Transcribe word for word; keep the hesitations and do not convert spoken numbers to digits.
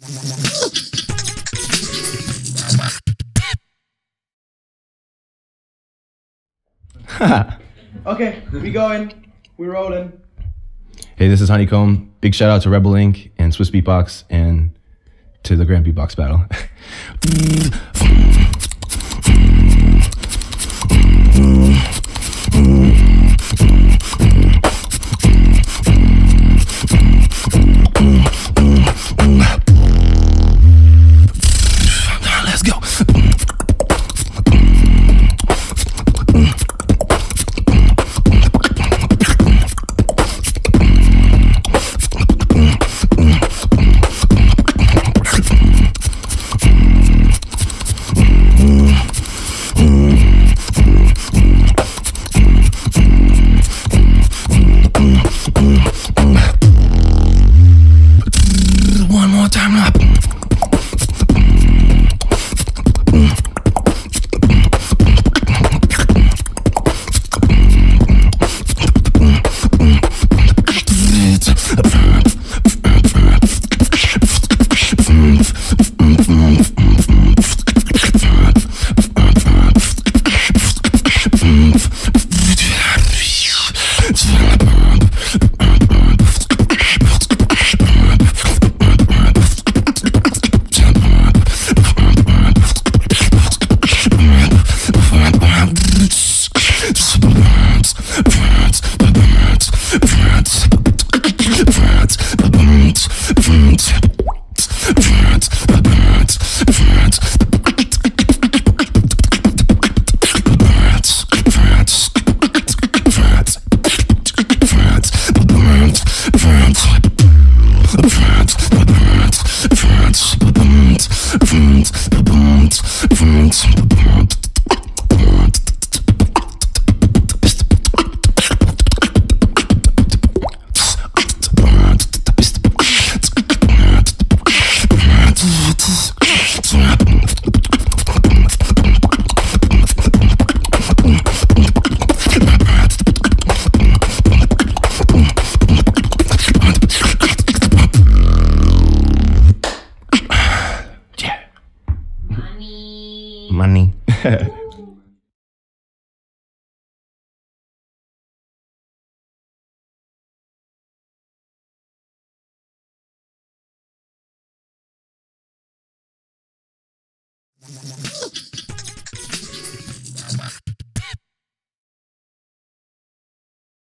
Okay, we going. We rolling. Hey, this is Honeycomb. Big shout out to Rebel Incorporated and Swiss Beatbox and to the Grand Beatbox Battle. Let's go. One more time up. Money.